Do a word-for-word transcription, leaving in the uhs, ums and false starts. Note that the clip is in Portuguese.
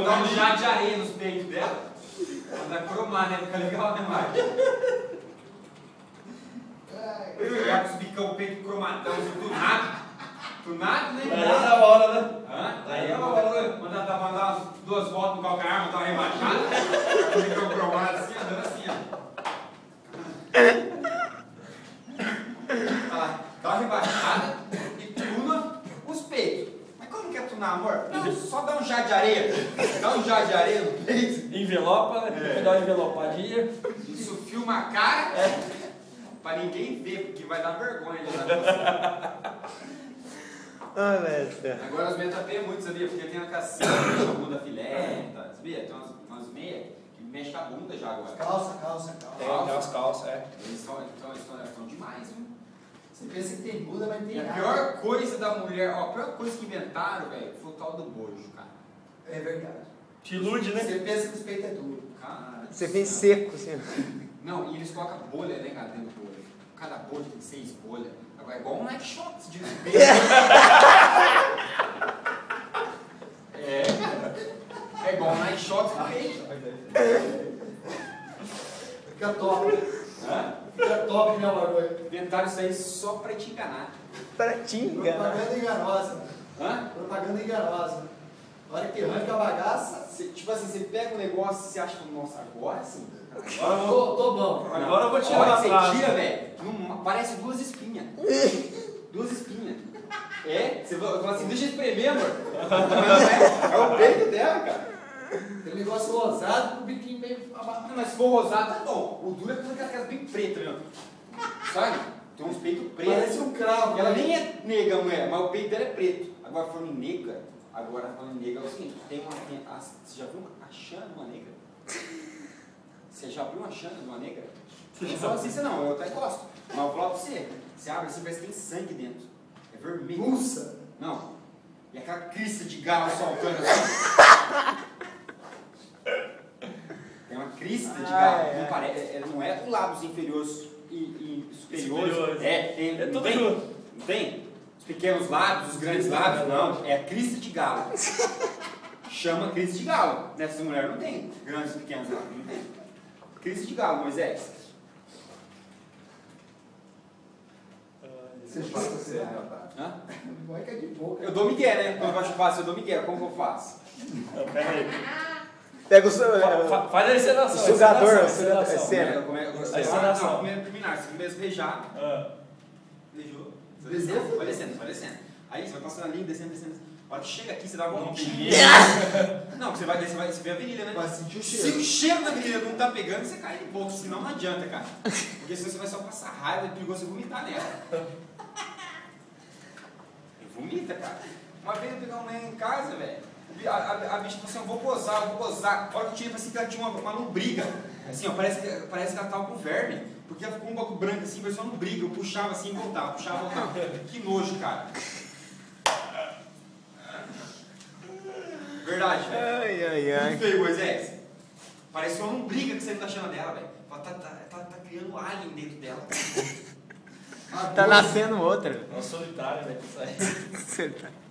dar um jato de areia nos peitos dela. Vai cromar, né? Fica legal, né, Mário? Vai subir o peito cromadão, do nada. Do nada, né? Aí é da hora, né? Hã? Aí eu vou mandar mandar umas duas voltas no calcanhar, mandar uma rebaixada. Fica o cromado assim, andando assim, ó. Ah, dá uma rebaixada e tuna os peitos. Mas como que é tunar, amor? Não, só dá um jato de areia. Dá um jato de areia no peito. Envelopa, né? É. Dá uma envelopadinha. Isso filma a cara, é. Pra ninguém ver, porque vai dar vergonha de dar. Ah, velho. Agora as meias tá bem muito, sabia? Porque tem uma cassinha, tem bunda filé, tá? Sabia? Tem umas, umas meias que mexem com a bunda já agora. Calça, calça, calça. Tem, tem umas calças, é. Eles estão então, demais, viu? Você pensa que tem bunda, mas não tem E a nada. pior coisa da mulher, ó, a pior coisa que inventaram, velho, foi o tal do bojo, cara. É verdade. Te ilude, né? Você pensa que os peitos é duro. Cara, Você vem seco, assim. não, e eles colocam bolha, né, cara, dentro do bolha. Cada bolha tem seis bolhas. Agora é igual um night shot de É, é igual um night shot de peito. Fica top. Hã? Fica top, meu barulho. Inventaram isso aí só pra te enganar. Pra te enganar. Propaganda enganosa. Hã? Propaganda enganosa. Na hora que arranca a bagaça. Cê, tipo assim, você pega um negócio e você acha que, nossa, agora sim. Agora eu Tô, vou. tô bom. Agora eu vou tirar Olha, a você frase. tira, velho, parece duas espinhas. Duas espinhas. É? Você fala assim, deixa eu espremer, amor. É, é o peito dela, cara. Tem um negócio rosado com o biquinho meio abaixo. Não, mas se for rosado, tá bom. O duro é quando aquela casa bem preta, meu. Sabe? Tem uns peitos pretos. Parece um cravo. Ela né? nem é negra, a mulher, mas o peito dela é preto. Agora, falando em negra, agora falando em negra é o seguinte, tem uma... Tem a, você já viu a chana de uma negra? Você já viu uma chana de uma negra? Não fala assim, você não, eu até gosto. Mas eu vou falar pra você, você abre assim, parece que tem sangue dentro. É vermelho. Pulsa. Não. E aquela crista de galo soltando assim. Tem uma crista de Ah, galo. é. Não, parece, ela não é os lábios inferiores e, e superiores. Superiores. É, tem. É não tudo tem? junto. Não tem? Os pequenos lábios, os grandes lábios, não. É a crista de galo. Chama crista de galo. Nessas mulheres não tem grandes e pequenos lábios. Não tem. Crista de galo, Moisés. Você chuta, você. Hã? Não é que é de boca. Eu dou migué, né? Quando eu faço, eu dou migué. Como que eu faço? Não, pera aí. Pega o seu. Fa- fa- Faz a encenação. O sugador, encenação, o sugador, encenação. é cena. Eu come- eu come- Aí você ah, dá não, só. primeiro terminar, você começa a beijar. Ah. Beijou. Desceu? Vai descendo, vai descendo. Aí você vai passando a linha, descendo, descendo. A hora que chega aqui, você dá uma voltinha. Não, você vai descer, vai você vê a avenida, né? Vai sentir o Se cheiro. o cheiro da avenida não tá pegando, você cai de boca, senão não adianta, cara. Porque senão você vai só passar raiva e é perigoso você vomitar nela. Vomita, cara. Uma vez eu peguei uma mulher em casa, velho. A, a, a bicha falou assim, eu vou gozar, eu vou gozar. A hora que eu tirei, parecia que ela tinha uma, uma lombriga. Assim, ó, parece que, parece que ela tava com verme. Porque ela ficou um bagulho branco assim, parecia uma lombriga. Eu puxava assim e voltava, puxava e voltava. Que nojo, cara. Verdade, velho. Ai, ai, ai. Que feio, Moisés. Parece uma lombriga que você não tá achando dela, velho. Ela tá, tá, tá, tá criando alien dentro dela. Tá nascendo outra. É uma solitária, né? Que sai. Você tá-